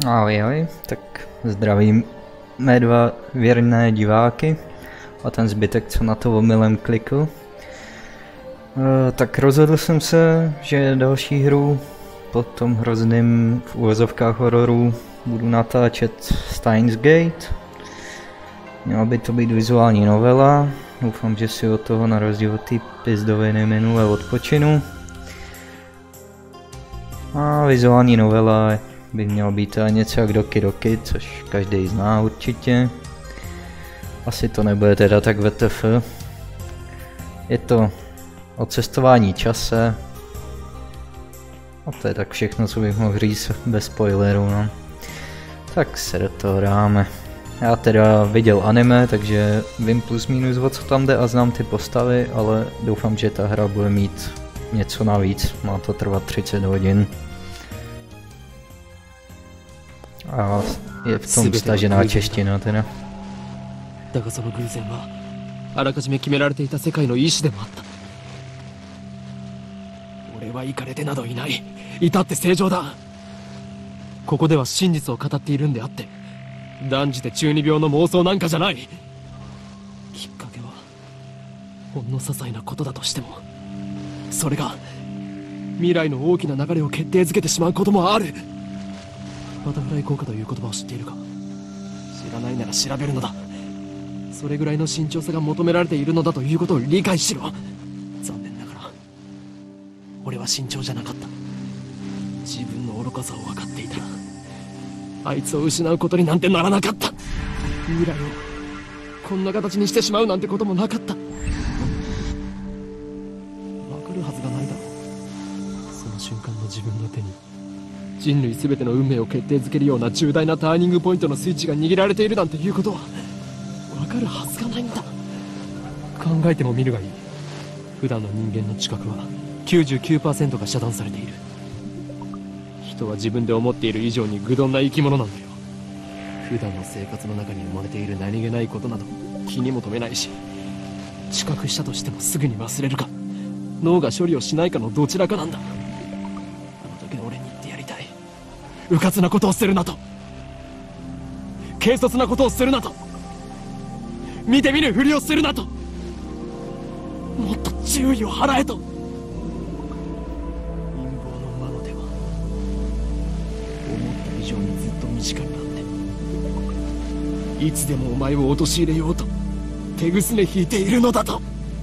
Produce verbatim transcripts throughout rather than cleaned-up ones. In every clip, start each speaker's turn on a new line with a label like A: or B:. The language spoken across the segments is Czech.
A: Ahoj, ahoj, tak zdravím mé dva věrné diváky a ten zbytek, co na to omylem klikl. E, tak rozhodl jsem se, že další hru po tom hrozným v úvozovkách hororu budu natáčet Steins Gate. Měla by to být vizuální novela, doufám, že si od toho na rozdíl od té pizdoviny minule odpočinu. A vizuální novela by mělo být něco jak Doki Doki, což každý zná určitě. Asi to nebude teda tak W T F. Je to o cestování čase. A to je tak všechno, co bych mohl říct bez spoilerů, no. Tak se do toho dáme. Já teda viděl anime, takže vím plus minus o co tam jde a znám ty postavy, ale doufám, že ta hra bude mít něco navíc. Má to trvat třicet hodin. A je v tom stažená čeština teda.
B: だがその偶然はあらかじめ決められていた世界の意志でもあった。俺はイカれてなどいない。いたって正常だ。ここでは真実を語っているんであって断じて中二病の妄想なんかじゃない。きっかけはほんの些細なことだとしてもそれが未来の大きな流れを決定づけてしまうこともある。バタフライ効果という言葉を知っているか。知らないなら調べるのだ。それぐらいの慎重さが求められているのだということを理解しろ。残念ながら俺は慎重じゃなかった。自分の愚かさを分かっていたらあいつを失うことになんてならなかった。未来をこんな形にしてしまうなんてこともなかった。分かるはずがないだろう。その瞬間の自分の手に人類全ての運命を決定づけるような重大なターニングポイントのスイッチが握られているなんていうことは分かるはずがないんだ。考えてもみるがいい。普段の人間の知覚は きゅうじゅうきゅうパーセント が遮断されている。人は自分で思っている以上に愚鈍な生き物なんだよ。普段の生活の中に埋もれている何気ないことなど気にも留めないし、知覚したとしてもすぐに忘れるか脳が処理をしないかのどちらかなんだ。あの時の俺に言ってやりたい。迂闊なことをするなと、軽率なことをするなと、見て見ぬふりをするなと、もっと注意を払えと。陰謀の魔の手は思った以上にずっと身近にあって、いつでもお前を陥れようと手ぐすね引いているのだと。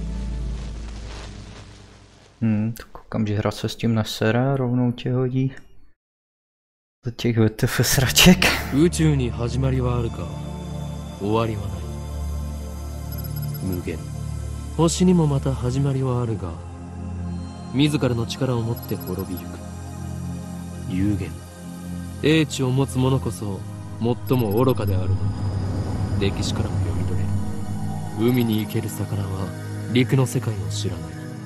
A: Hmm, tak koukám, že hra se s tím nesere, rovnou tě hodí do těch W T F sraček.
B: 宇宙に始まりはあるか終わりはない。無限。星にもまた始まりはあるが自らの力を持って滅びゆく。有限。英知を持つ者こそ最も愚かであるの。歴史からも読み取れる。海に生ける魚は陸の世界を知らない。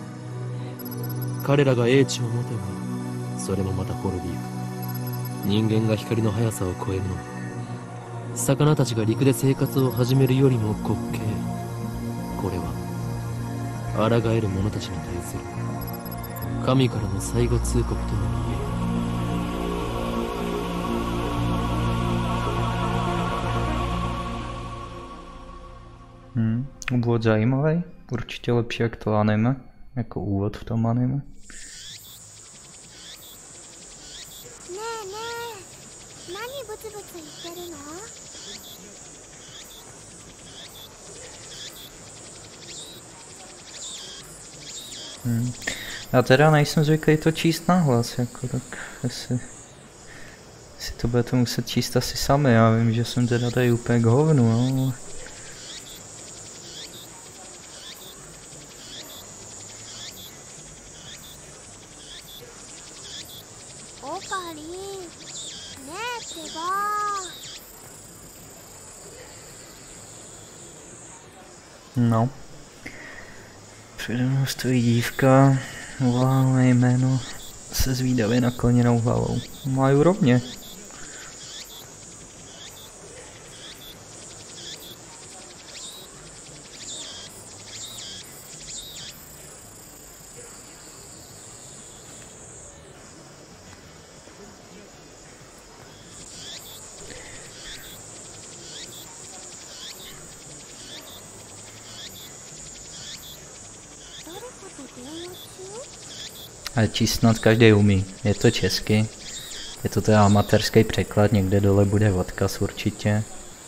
B: 彼らが英知を持てばそれもまた滅びゆく。人間が光の速さを超えるのは魚たちが陸で生活を始めるよりも滑稽。これは抗える者たちに対する神からの最後通告とも
A: 言える。Hmm, úvod zajímavý, určitě lepší jak to anime, jako úvod v tom anime. Hmm. Já teda nejsem zvyklý to číst nahlas, jako tak jestli, jestli to budete muset číst asi sami, já vím, že jsem teda tady úplně k hovnu, no. No. Přede mnou stojí dívka, volá mé jméno se zvídavě nakloněnou hlavou. Mají rovně. Ale číst snad každý umí. Je to česky. Je to teda amatérský překlad, někde dole bude odkaz určitě.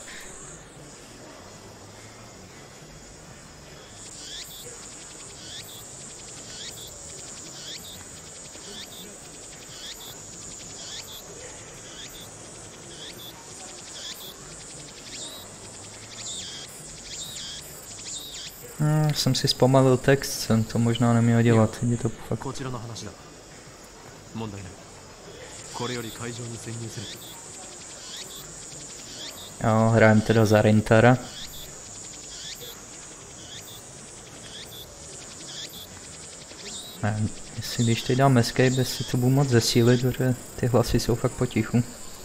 A: Hmm, jsem si zpomalil text, jsem to možná neměl dělat, je to fakt. Jo, hrajem teda za Rintara. Nevím, jestli když teď dám escape, jestli to budu moc zesílit, protože ty hlasy jsou fakt potichu.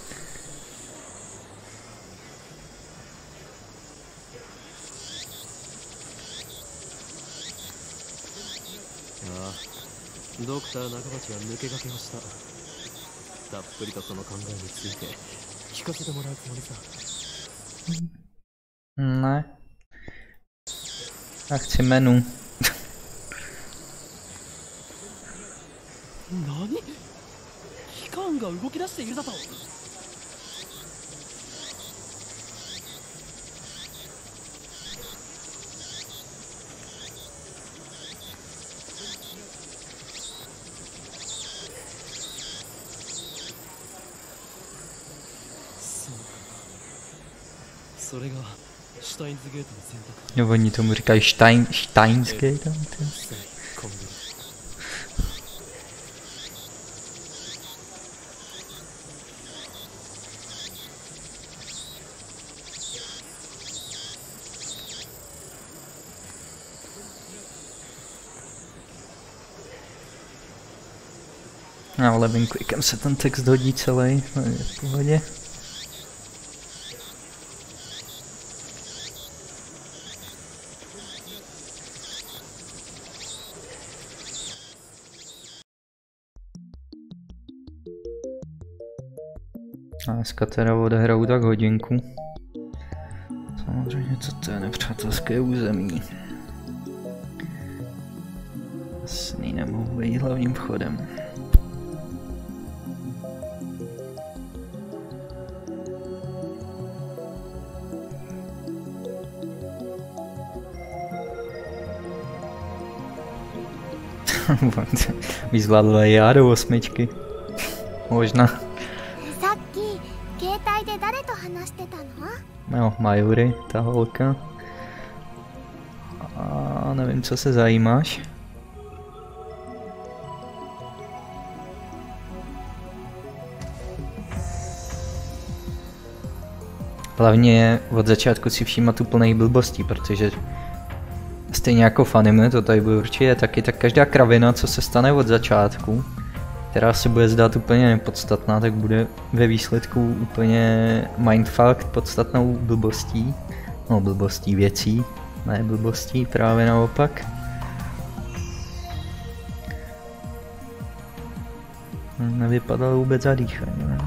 A: Ne. Já chci menu. Jo, oni tomu říkají Stein, Steinsgate. No, levým clickem se ten text hodí celý, to je v pohodě. A dneska teda odehraju tak hodinku. Samozřejmě co to je nepřátelské území. Jasný, nemohu vejít hlavním vchodem. Bych zvládl i já do osmičky. Možná. No, Mayuri, ta holka. A nevím, co se zajímáš. Hlavně od začátku si všímat úplnej blbostí, protože stejně jako v anime, to tady bude určitě taky, tak každá kravina, co se stane od začátku, která se bude zdát úplně nepodstatná, tak bude ve výsledku úplně mindfuck podstatnou blbostí. No, blbostí věcí, ne blbostí, právě naopak. Nevypadalo vůbec zadýchaně, ne?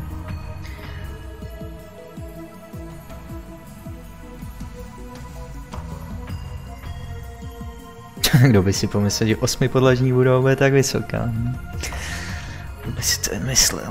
A: Kdo by si pomyslel, že osmipodlažní budova bude tak vysoká? Kdo by si to jen myslel?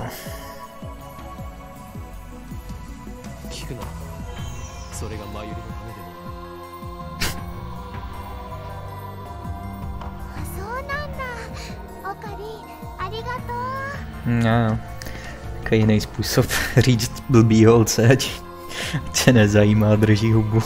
A: No, takový jiný způsob říct blbý holce, ať se nezajímá, drží hubu.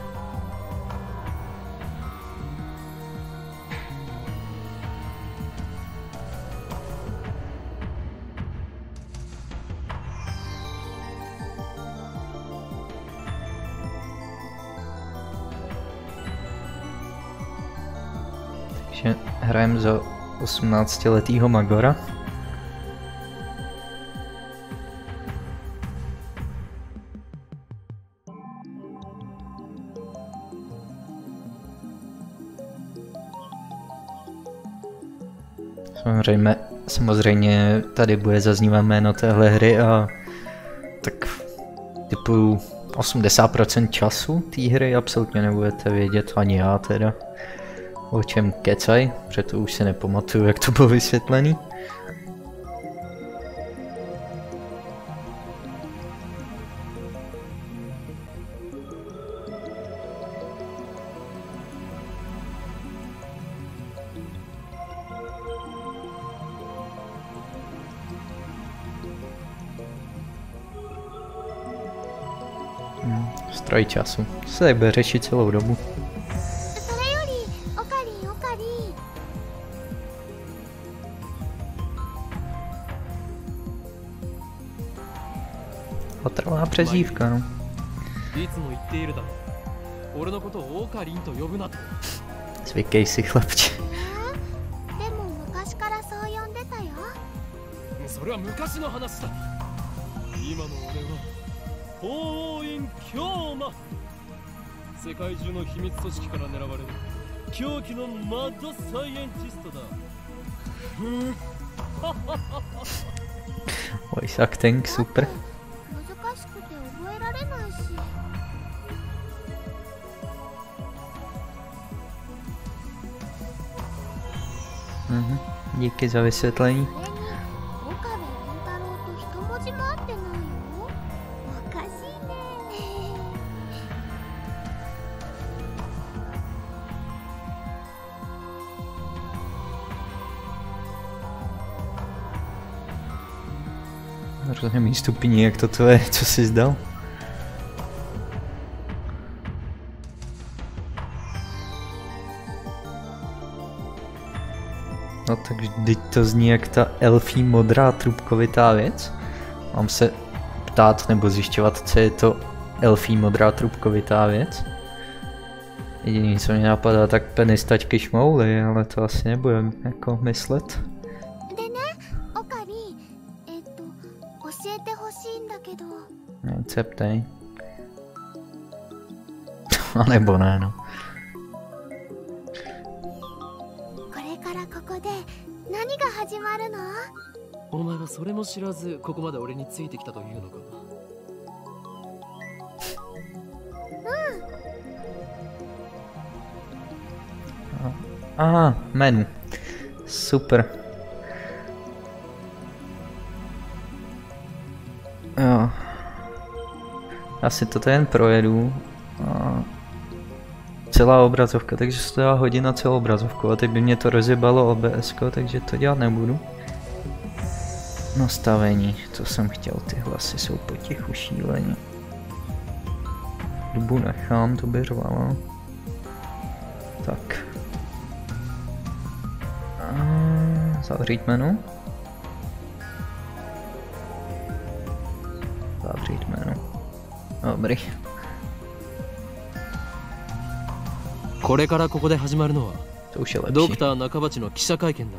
A: Takže hrajeme za osmnáctiletýho Magora. Samozřejmě, samozřejmě tady bude zaznívat jméno téhle hry a tak typu osmdesát procent času té hry absolutně nebudete vědět, ani já teda. o čem kecaj, protože už si nepamatuju, jak to bylo vysvětlený. Hmm, stroj času. To se bude řešit celou dobu. Otravná přezdívka, no. Zvykej si, chlapče. Voice acting, super. Mhm, díky za vysvětlení. Rozumím stupni, jak toto je, co jsi zdal. No takže teď to zní jak ta elfí modrá trubkovitá věc. Mám se ptát nebo zjišťovat, co je to elfí modrá trubkovitá věc. Jediný, co mě napadá, tak penis taťky šmouly, ale to asi nebudem jako myslet. Ne, ceptej. A nebo ne, no.
B: お前はそれも知らずここまで俺についてきたというのか。
A: Aha, menu. Super. Jo. Asi to jen projedu. A celá obrazovka, takže se to dá hodit na celou obrazovku. A teď by mě to rozjebalo O B S ko, takže to dělat nebudu. Nastavení, co jsem chtěl, ty hlasy jsou potichu šílení. Dobu nechám, to by řvalo. Tak. A zavřít menu. Zavřít menu. Dobrý.
B: これからここで始まるのは
A: To už je lepší.
B: ドクター中鉢の記者会見だ。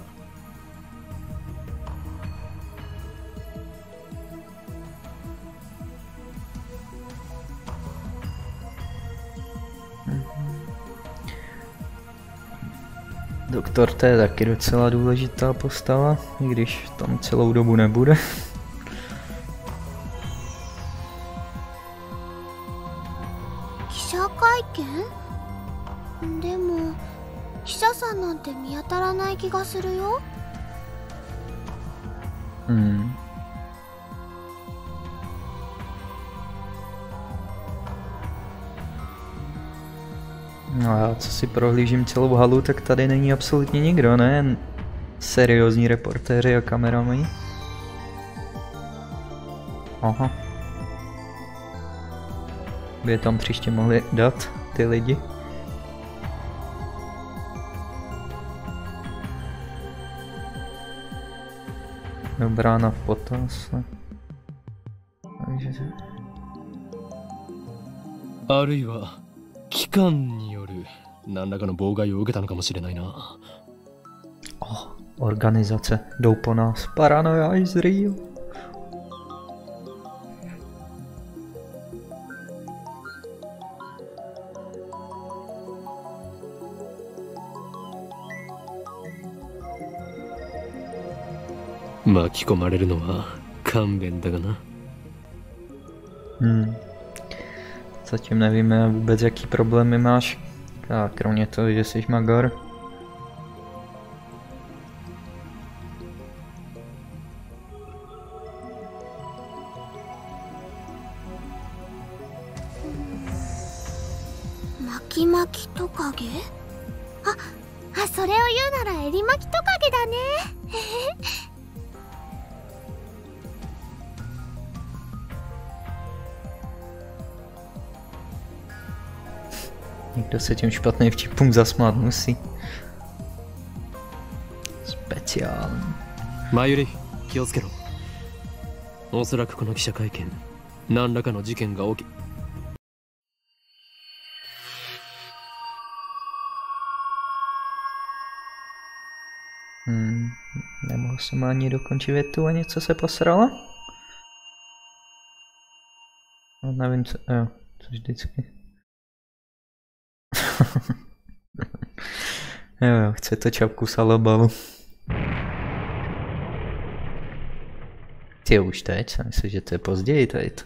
A: Doktor, to je taky docela důležitá postava, i když tam celou dobu nebude. Hmm. No já co si prohlížím celou halu, tak tady není absolutně nikdo, ne? Seriózní reportéři a kameramani. Aha. By je tam příště mohli dát ty lidi. Brána v potaz. Takže...
B: あるいは機関による何らかの妨害を受けたのかもしれないな。
A: Oh, organizace jdou po nás. Paranoia is real.
B: Hmm. 巻き込まれるのは勘弁だがな。
A: Hmm. Zatím nevíme vůbec, jaký problémy máš. A kromě toho, že jsi magor.
C: 巻き巻きトカゲ？あ、あ、それを言うならエリマキトカゲだね。
A: Někdo se těm špatným vtipům zasmát musí. Speciální.
B: 前より気をつけろ。おそらくこの記者会見、何らかの事件が起き。
A: Hmm, nemohl jsem ani dokončit větu a něco se posralo? No, nevím co, jo, co vždycky. jo, jo, chce to čapku salobalu. Ty už teď, jsem myslel, že to je později tady to.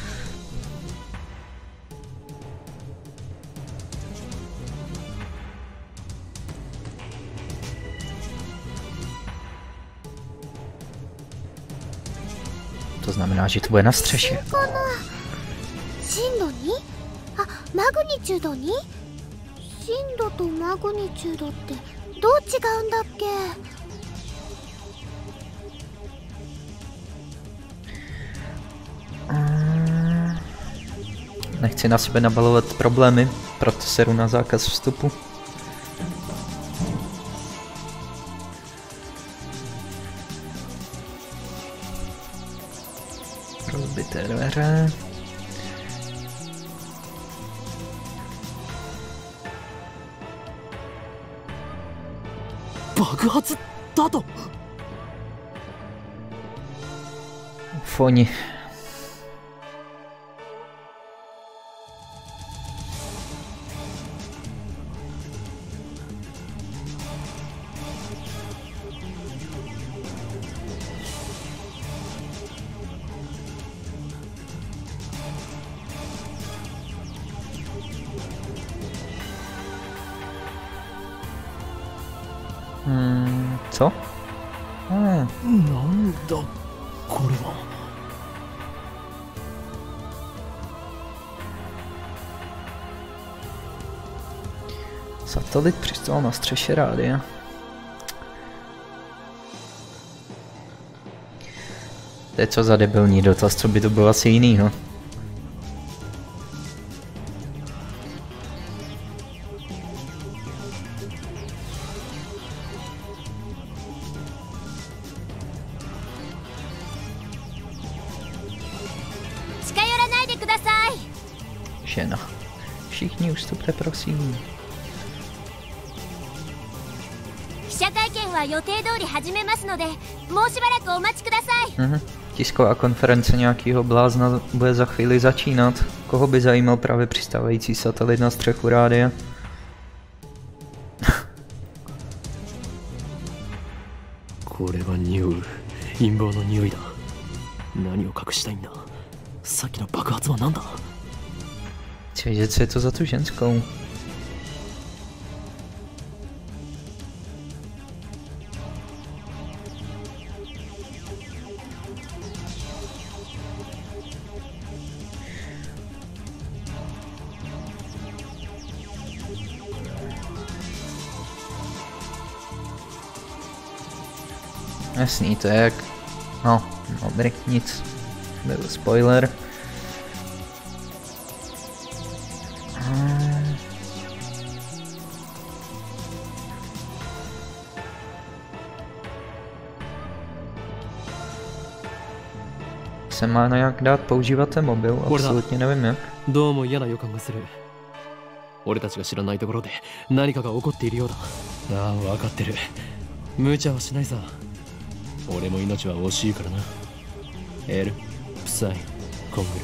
A: To znamená, že to bude na střeše.
C: 震度に？あ、マグニチュードに？震度とマグニチュードってどう違うんだっけ？
A: Nechci na sebe nabalovat problémy, proto seru na zákaz vstupu. Rozbité dveře.
B: Baghatsu da to.
A: Foni. Hmm, co? Hmm.
B: なんだこれは。
A: Satelit přistál na střeše rádia. To je co za debilní dotaz, co by to bylo asi jinýho. Žena. Všichni ustupte, prosím. Mhm. Tisková konference nějakého blázna bude za chvíli začínat. Koho by zajímal právě přistávající satelit na střechu rádia? Chci vědět, co je to za tu ženskou. Jasný, to je jak... No, dobrý, nic. Byl spoiler. Se má nějak dát používat ten mobil, absolutně nevím jak.
B: どうも嫌な予感がする。俺たちが知らないところで何かが起こっているようだ。ああ、分かってる。無茶はしないさ。俺も命は惜しいからな。エル、プサイ、コングル。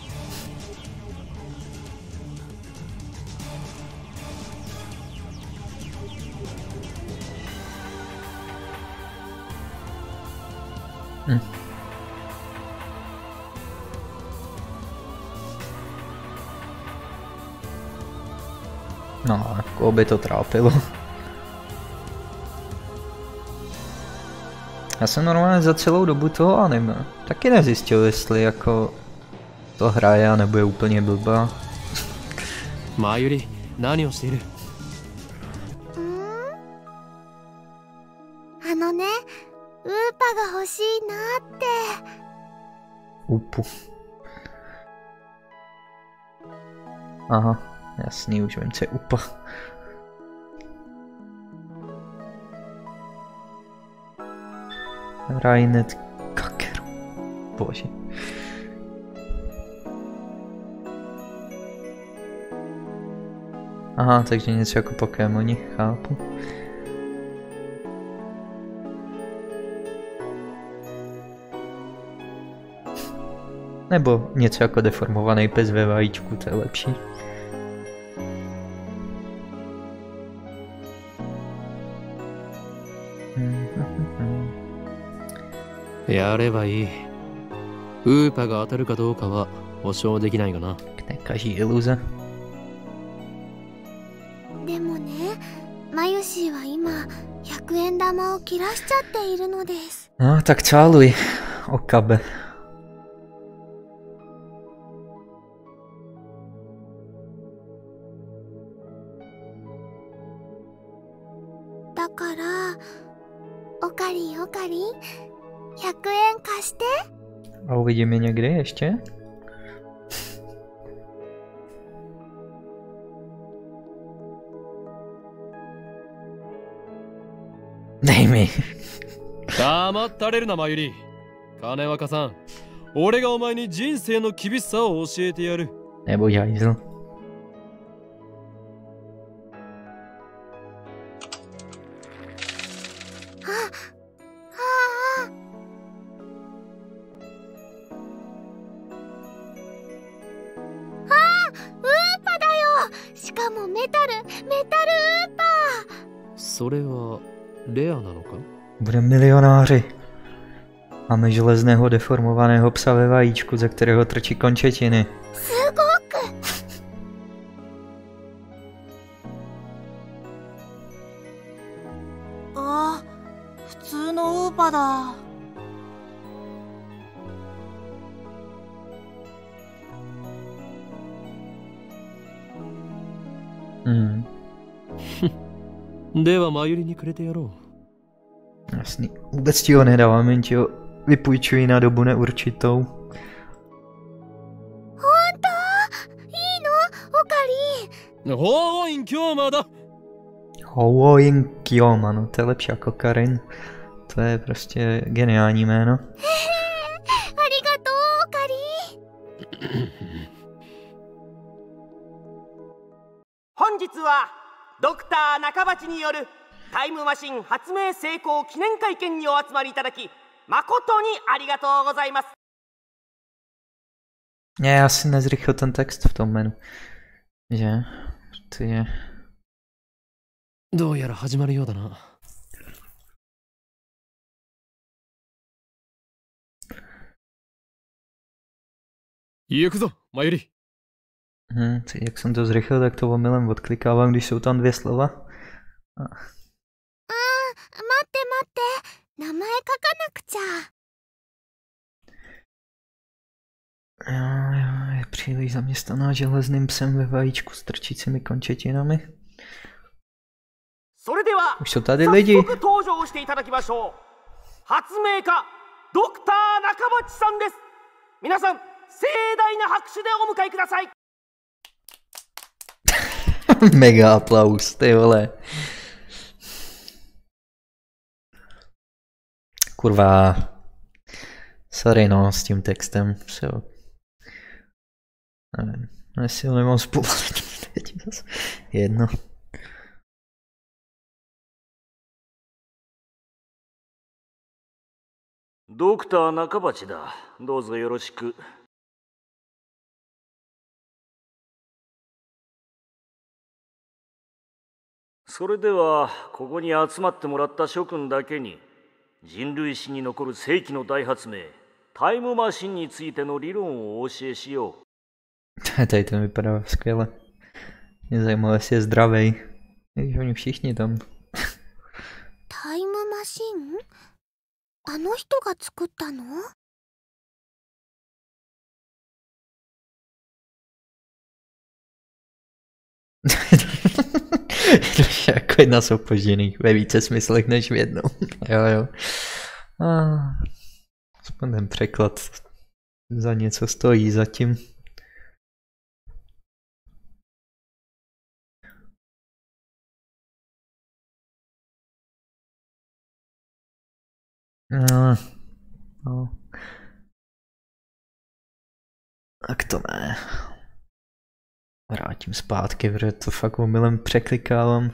A: Hm. No, koho by to trápilo. Já jsem normálně za celou dobu toho anime taky nezjistil, jestli jako to hraje, nebo je úplně blbá.
B: 前より何をしている？
C: うーんあのね、ウーパが欲しいなって。
A: Upu. Aha, jasný, už vím, co je upa. Rainet Kakeru. Bože. Aha, takže něco jako Pokémoni, chápu. Nebo něco jako deformovaný pes ve vajíčku, to je lepší. Nekaží iluze.
C: でもね、マユシーは今ひゃくえん玉を切らしちゃっているのです。
A: No, tak čáluj, Okabe.
C: だからオカリンオカリンひゃくえん貸して。
A: A uvidíme někdy ještě? Dej mi.
B: 黙ったれるな、マユリ。金若さん、俺がお前に人生の厳しさを教えてやる。
A: Nebo hajzl.
C: しかもメタル、メタルウーパー。
B: それはレアなのか？
A: Budeme milionáři. Máme železného deformovaného psa ve vajíčku, ze kterého trčí končetiny.
C: すごく。あ、普通のウーパだ。
A: Hmm.
B: ではマユリにくれてやろう。
A: Jasný. Vůbec ti ho nedávám, jen ti ho vypůjčuji na dobu neurčitou.
C: 本当？いいの？オカリン。
B: ほーいん今日まだ。
A: Howoing Kyoma, no to je lepší jako Karin. To je prostě geniální jméno.
C: ありがとう、オカリン。
D: 本日はドクター中鉢によるタイムマシン発明成功記念会見にお集まりいただき誠にありがとうございます。
A: Ne, já si nezrychlil ten text v tom menu. Že? To je...
B: どうやら始まるようだな。 行くぞ、マユリ。
A: Hm, jak jsem to zrychlil, tak to omylem odklikávám, když jsou tam dvě slova. A...
C: あー、待って待って、名前書かなくちゃ。
A: Jo, jo, je příliš zaměstnaná železným psem ve vajíčku s trčícími končetinami.
D: それでは
A: Už jsou tady
D: 早
A: lidi.
D: 速登場していただきましょう。発明家ドクター中鉢さんです。皆さん盛大な拍手でお迎えください。
A: Mega aplaus, ty vole. Kurva. Sorry no, s tím textem. So. Nevím, jestli ho nemám zpomalit. Jedno.
D: Doktor Nakabachiだ。どうぞよろしく。それではここに集まってもらった諸君だけに人類史に残る世紀の大発明タイムマシンについての理論をお教えしよう。
A: Tady to vypadá skvěle. Mě zajímalo, jestli je zdravý. Když oni všichni tam.
C: タイムマシン？あの人が作ったの？
A: Jako jedna z opožděných ve více smyslech než v jednom. Jo, jo. Ah, aspoň ten překlad za něco stojí zatím. No, no. Tak to ne. Vrátím zpátky, protože to fakt omylem překlikávám.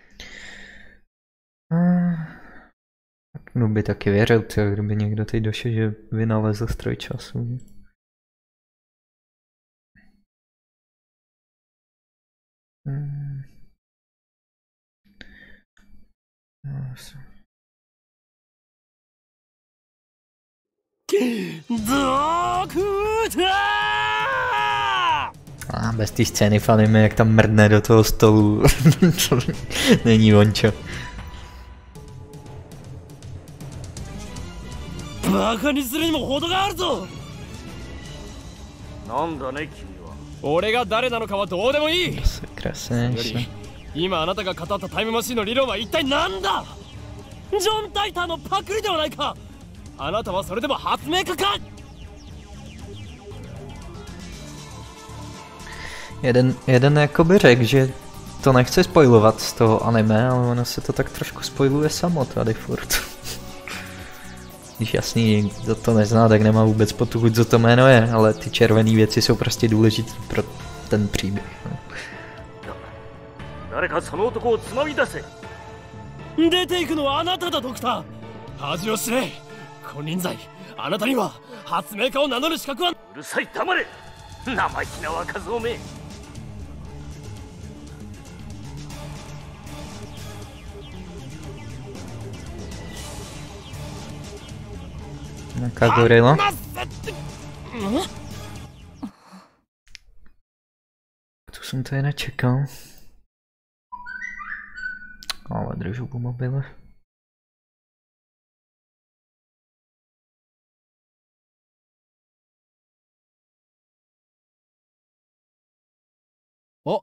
A: No by taky věřil, tyjo, kdyby někdo teď došel, že vynalezl stroj času. Hmm. A bez té scény v anime, jak tam mrdne do toho stolu, to není ončo. Krásně.
B: 今あなたが語ったタイムマシンの理論は一体何だ。ジョン・タイターのパクリではないか。あなたはそれでも発明家か。
A: Jeden, jeden jakoby řekl, že to nechce spoilovat z toho anime, ale ono se to tak trošku spoiluje samo tady furt. Když jasný, kdo to nezná, tak nemá vůbec potuchu, co to jméno je, ale ty červené věci jsou prostě důležité pro ten příběh. No.
D: 誰かその男をつまみ出せ。
B: 出ていくのはあなただ、ドクター。恥を知れ。金輪際、あなたには発明家を名乗る資格は。う
D: るさい、黙れ。生意気な若造め。
A: Jaka goryla? Tu jsem tady nečekal. Ale držu po mobile.
B: O.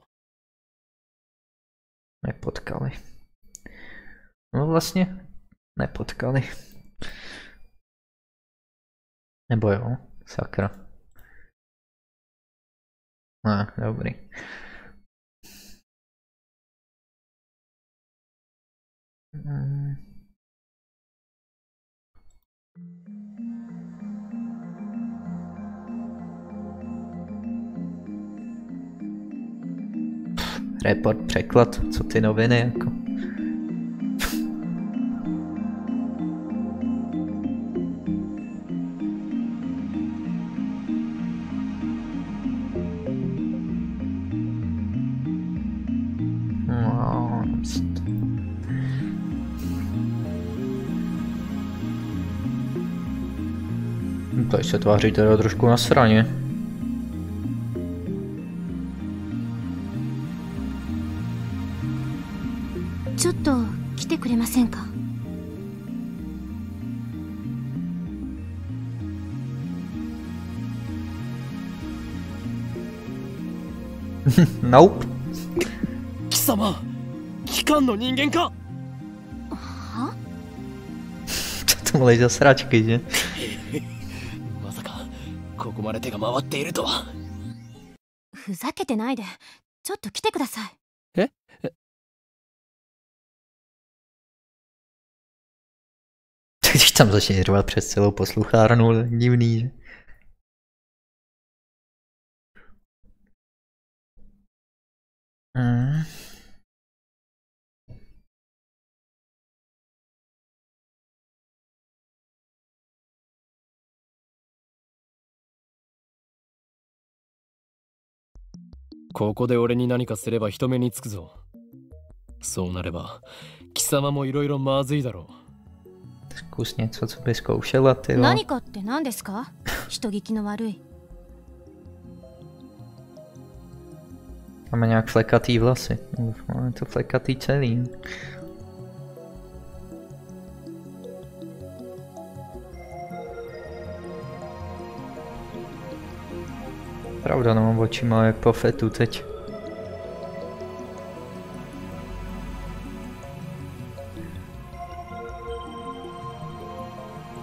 A: Nepotkali. No vlastně nepotkali. Nebo jo, sakra. Ne, dobrý. Hmm. Report, překlad, co ty noviny jako. Tady se tváří teda trošku na sraně.
C: Čotto, kite kuremasen ka?
A: Nope.
B: 貴様、機関の人間か?
C: は?
A: Co to mluví za sračky, že?
B: ここまで手が回っているとは。
C: ふざけてないで、ちょっと来てください。
B: え？え？
A: Když tam začne řvat přes celou posluchárnu, divný, že? Mm.
B: Zkus ここで俺に何かすれば人目につくぞ。そうなれば貴様もいろいろまずいだろう。
A: Zkus něco, co by zkoušela, ty.
C: 何かって何ですか? 人聞きの悪い。
A: Máme nějak flekatý vlasy. Máme to flekatý celý. Pravda, no, oči má jak po fetu teď.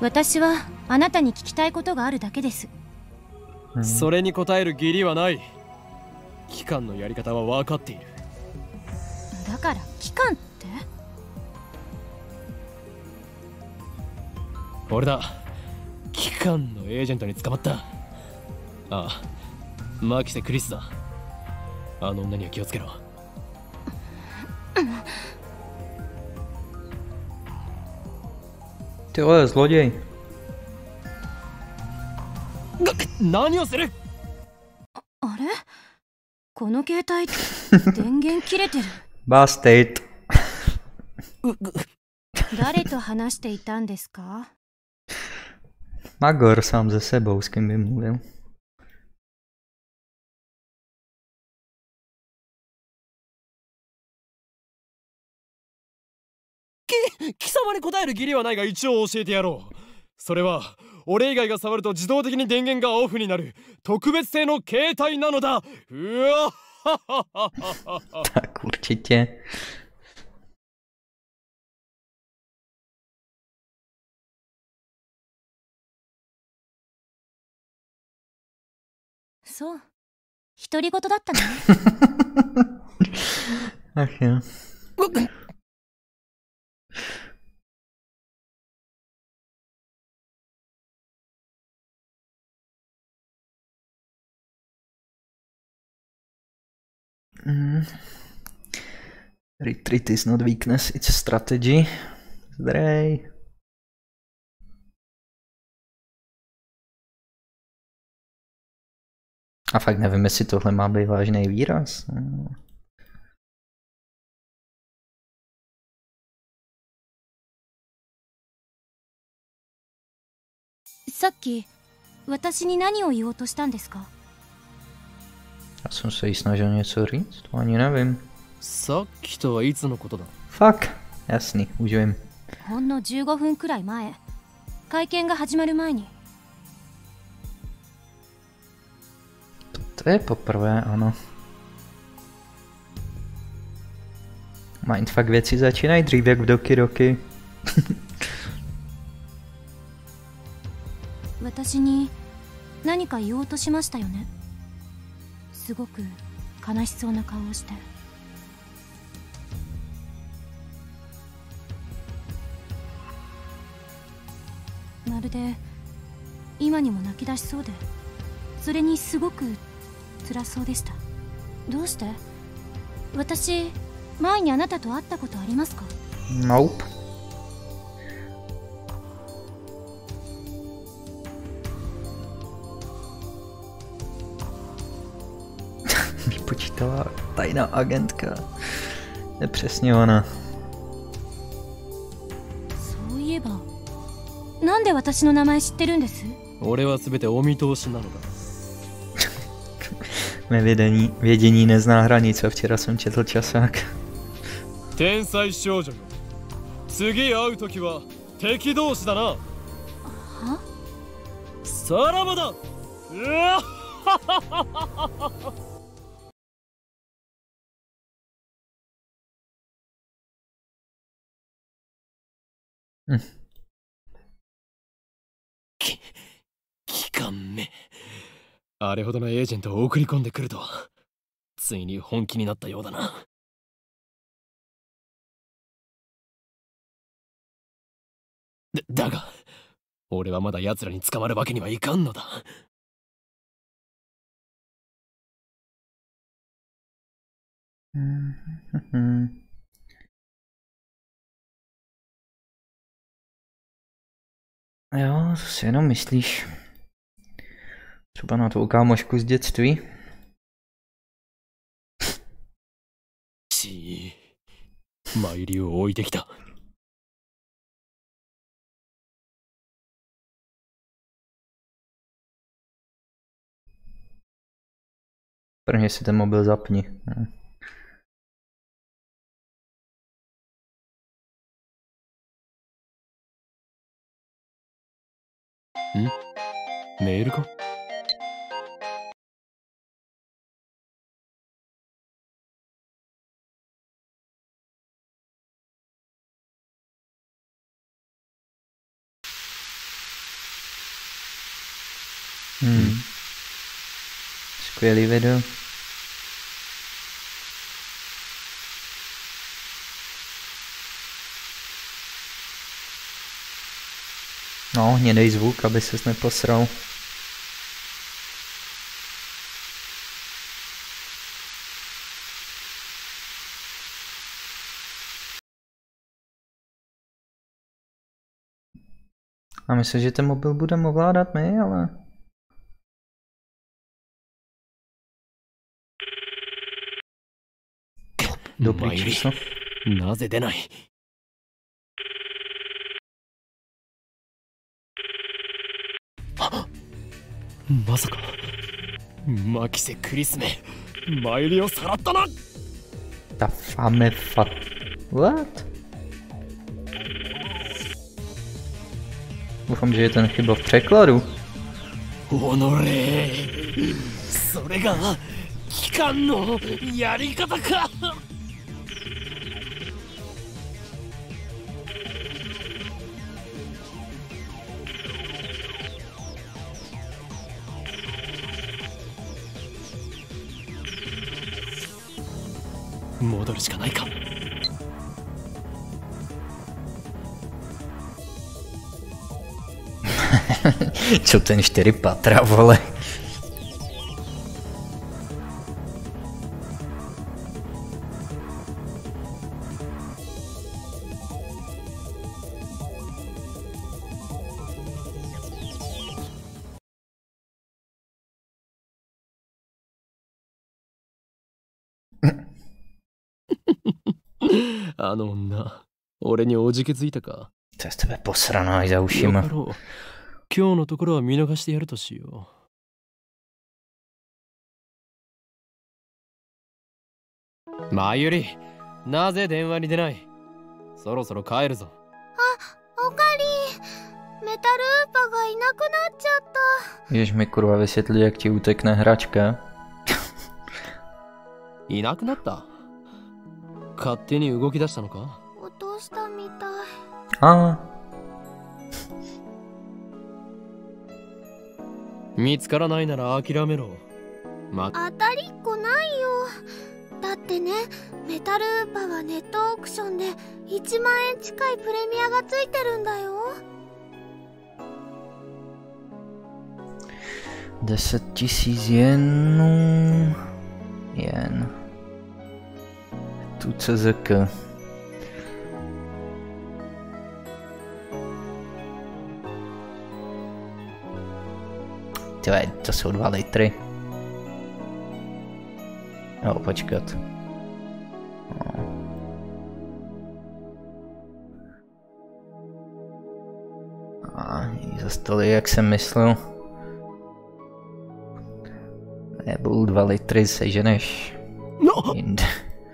E: 私はあなたに聞きたいことがあるだけです。
B: それに答える義理はない。機関のやり方は分かっている。
E: だから機関って？
B: 俺だ。機関のエージェントに捕まった。ああ、マキセ・クリスだ。あの女には気をつけろ。
A: Ty vole, zloděj.
B: 何をする？
E: あれ？この携帯電源切れてる。
A: Bastard.
E: 誰と話していたんですか？
A: Magor sám ze sebou, s kým by mluvil.
B: 貴様に答える義理はないが一応教えてやろう。それは俺以外が触ると自動的に電源がオフになる特別製の携帯なのだ。うわ
A: Tak určitě.
E: そう、独り言だったね。
A: Ach jo. うん。Retreat is not weakness, it's strategy. Zdrej. A fakt nevím, jestli tohle má být vážný výraz.
E: Saっき私に何を言おうとしたんですか？
A: Já jsem se jí snažil něco říct, to ani nevím.
B: さっきとはいつのことだ？
A: Fuck, jasný, už vím.
E: ほんのじゅうごふんくらい前、会見が始まる前に。
A: To je poprvé, ano. Mindfuck věci začínají dřív jak v Doki Doki.
E: 私に何か言おうとしましたよね。すごく悲しそうな顔をして。まるで今にも泣き出しそうで、それにすごく辛そうでした。どうして？私前にあなたと会ったことありますか？
A: Nope. Vypočítala tajná agentka. Je přesně ona.
E: そういえば、なんで私の名前知ってるんです？
B: 俺は全てお見通しなのだ。
A: Mé vědění, vědění nezná hranice, včera jsem četl časák.
B: 天才少女よ。次会うときは敵同士だな。は？さらばだ。うわ
A: うん。
B: き、機関め。あれほどのエージェントを送り込んでくるとは、ついに本気になったようだな。だ、だが、俺はまだ奴らに捕まるわけにはいかんのだ。
A: Jo, to si jenom myslíš. Třeba na tvou kámošku z dětství.
B: ちー、参りを置いてきた。
A: Prvně si ten mobil zapni. Hm.
B: Hm? メールか？
A: Hmm. Skvělý video. No, hnědej zvuk, aby ses neposral. A myslím, že ten mobil budeme ovládat my, ale... Dobrý číslo.
B: なぜ出ない。まさかマキセ・クリスメ参りをさらったな。
A: Ta fame fat... What? Doufám, že je ten chyba v překladu.
B: おのれ、それが機関のやり方か。戻るしかないか。
A: Co ten čtyři patra, vole?
B: Hm. あの女、俺におじけづいたか。
A: To je z tebe posraná za ušima.
B: 今日のところは見逃してやるとしよう。まゆり、なぜ電話に出ない？そろそろ帰るぞ。
C: あ、おかり。メタルウーパがいなくなっちゃった。
A: Jež mi kurva vysvětlí, jak ti utekne hračka.
B: いなくなった。勝手に動き出したのか？
C: 落としたみたい。
A: ああ。
B: 見つからないなら諦めろ。ま、
C: 当たりっこないよ。だってね、メタルウーパはネットオークションでいちまんえん近いプレミアがついてるんだよ。
A: deset tisíc jenů. Jen. Tu C Z K. Tyhle, to jsou dva litry. Jo, počkat. No. A za stoly, jak jsem myslel. Nebudou dva litry, seženeš jinde.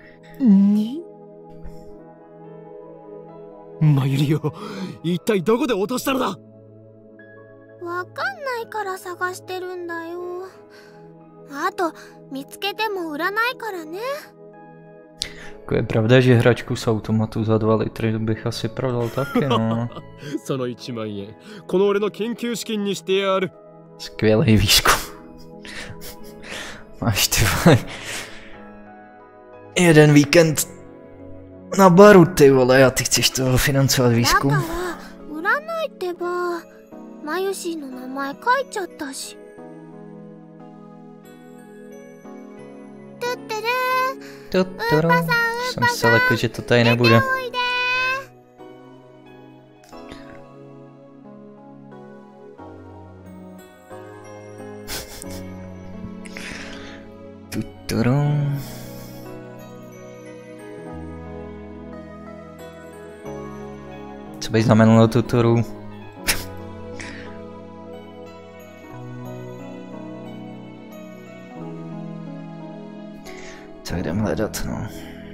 B: マユリを一体どこで落としたのだ？
C: わかんないから探してるんだよ。あと見つけても売らないからね。
A: Je pravda, že hračku z automatu za dva litry bych asi prodal taky, no.
B: そのいちまんえん、この俺の研究資金にしてやる。
A: Skvělý výzkum. Máš ty vole jeden víkend na baru, ty vole, a ty chceš toho financovat výzkum?
C: だから売らないってば。マユシーの名前書いちゃったし。トゥッテルー。
A: Tuturu. Jsem se lekl, že to tady nebude. Tuturu. Co by znamenalo tuturu? Co jdem hledat, no.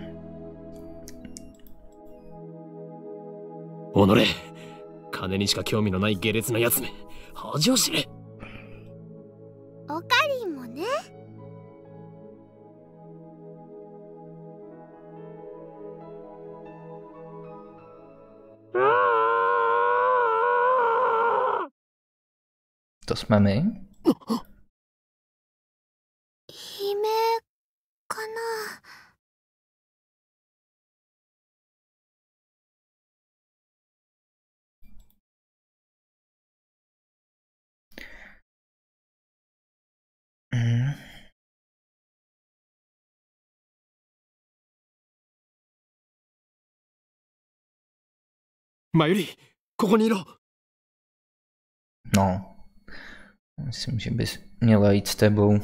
B: おのれ、金にしか興味のない下劣なやつめ、恥を知れ。
C: おかりんもね。
A: To jsme my?
C: 悲鳴かな。
A: うん。
B: マユリ、ここにいろ。
A: No. Myslím, že bys měla jít s tebou.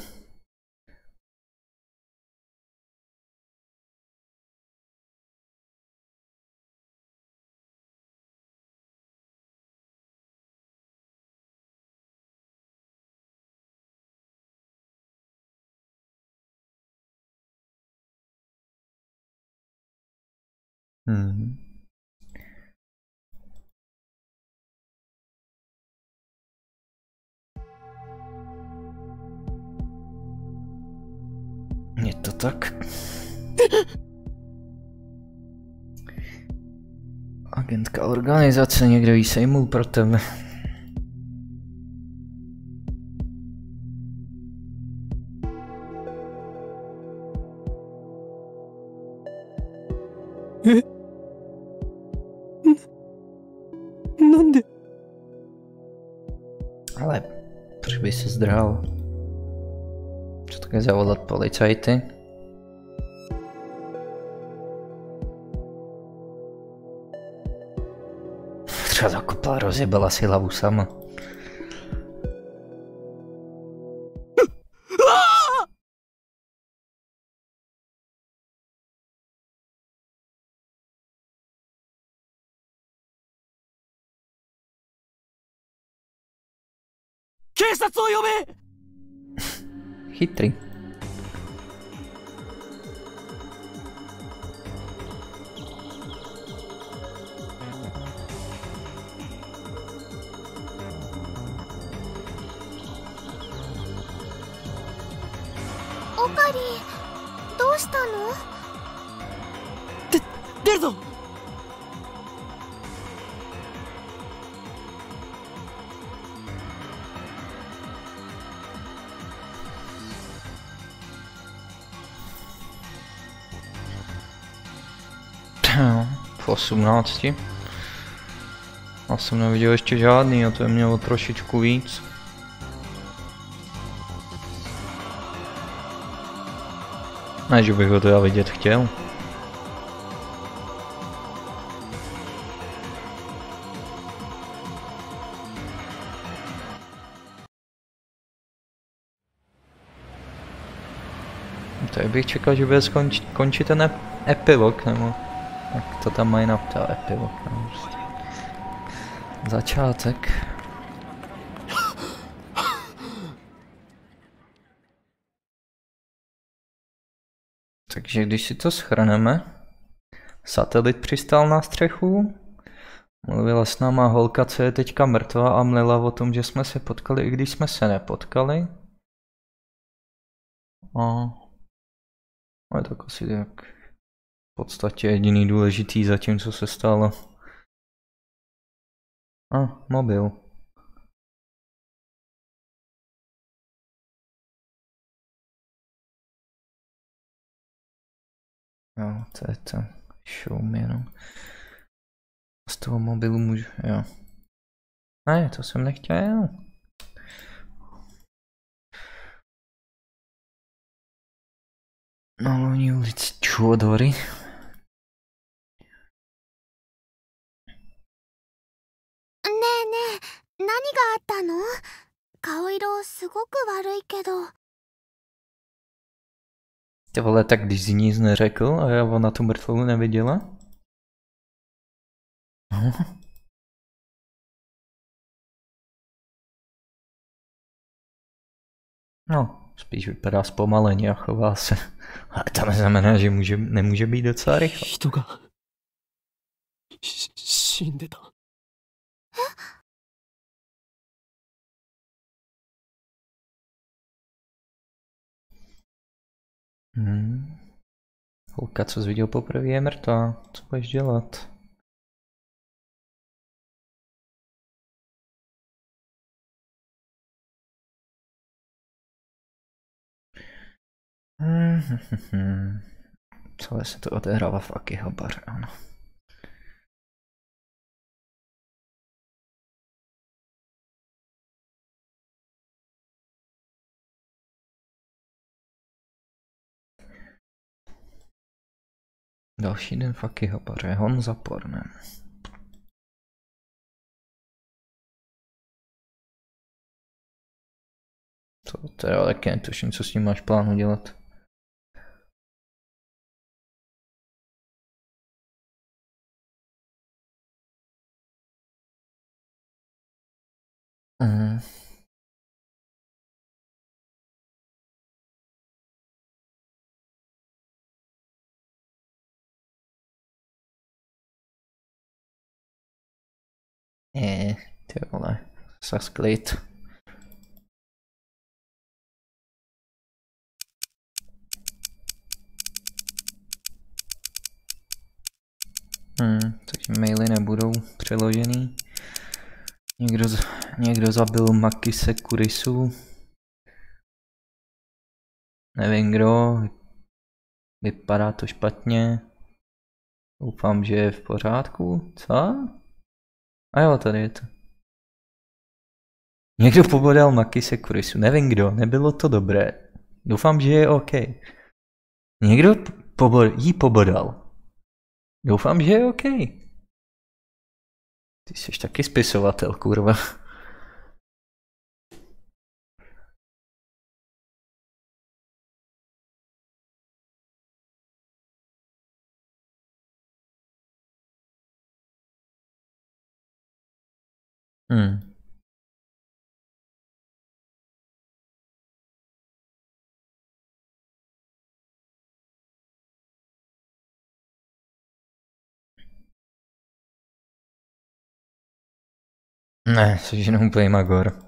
A: Hmm. Je to tak? Agentka organizace, někdo jí sejmul pro tebe.
B: Eh? Nande?
A: Ale proč by se zdrhal? Co také zavolat policajty? Třeba zakopla, rozjebala si hlavu sama. Chytrý.
C: Okari, どうしたの？
B: で、出るぞ。
A: V osmnácti. Já jsem neviděl ještě žádný a to je mělo trošičku víc. Ne, že bych ho teda vidět chtěl. Tady bych čekal, že bude skončit, končit ten epilog, nebo jak to tam mají napsat, epilog, nebo prostě. Začátek. Takže když si to shrneme, satelit přistál na střechu, mluvila s náma holka, co je teďka mrtvá a mlila o tom, že jsme se potkali, i když jsme se nepotkali. A ale tak asi tak v podstatě jediný důležitý zatím, co se stalo. A, mobil. Jo, to je to. Show me jenom. Z toho mobilu můžu, jo. Ne, to jsem nechtěl. Na Loni ulici Čuodory.
C: 何があったの？顔色すごく悪いけど。
A: Ty vole, tak když jsi nic neřekl a já ona tu mrtvolu neviděla? No, spíš vypadá zpomaleně a chová se. Ale to neznamená, že může, nemůže být docela rychle.
B: 人がし死んでた。
A: Hmm. Holka, co jsi viděl poprvé, je mrtvá. Co budeš dělat? Celé se to odehrává v Akihabare, ano. Další den v Akihabare, hon za pornem. To teda taky netuším, co s tím máš plánu dělat. Mhm. Je, ty vole, za sklid. Hmm, takže maily nebudou přeložený. Někdo, z, někdo zabil Makise Kurisu. Nevím kdo. Vypadá to špatně. Doufám, že je v pořádku. Co? A jo, tady je to. Někdo pobodal Makise Kurisu. Nevím kdo. Nebylo to dobré. Doufám, že je OK. Někdo pobod, jí pobodal. Doufám, že je OK. Ty jsi taky spisovatel, kurva. Hmm. Ne, jsi jenom úplně magor.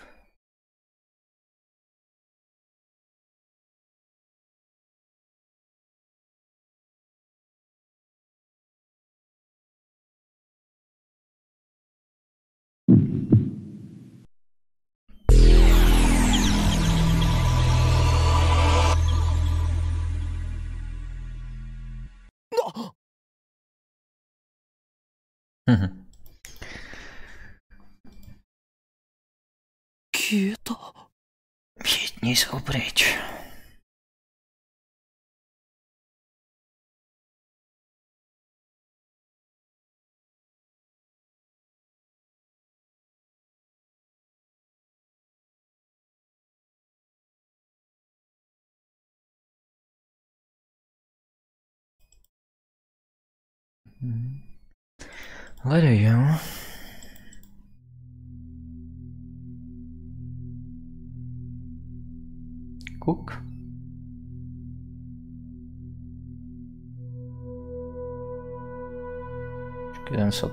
A: Mhm.
B: 消えた。
A: Všichni jsou pryč. Hmm. Hledej, jo? Kuk. Počkej, ten sat...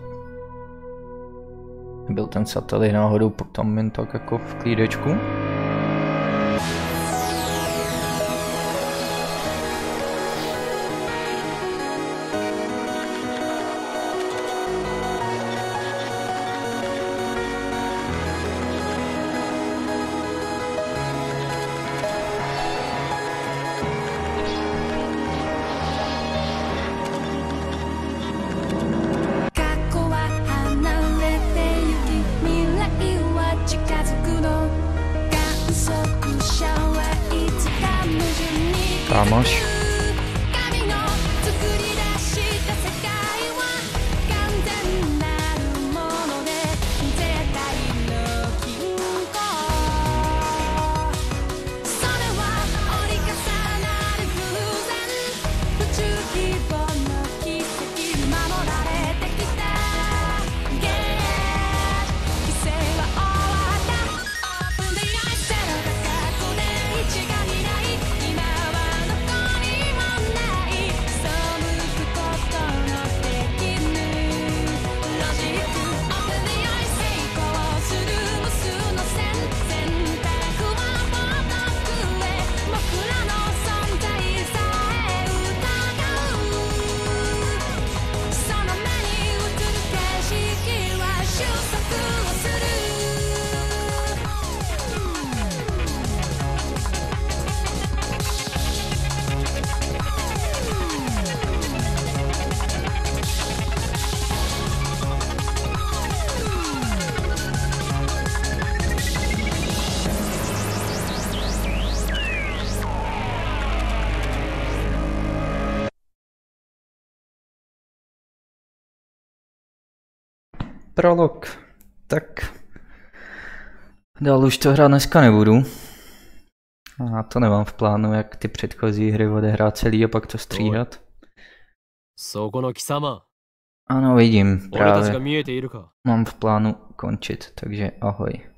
A: Byl ten satelit náhodou potom jen tak jako v klídečku? Kámoš. prolog. Tak. Dál už to hrát dneska nebudu. A to nemám v plánu, jak ty předchozí hry odehrát celý a pak to stříhat. Ano, vidím, právě. Mám v plánu končit, takže ahoj.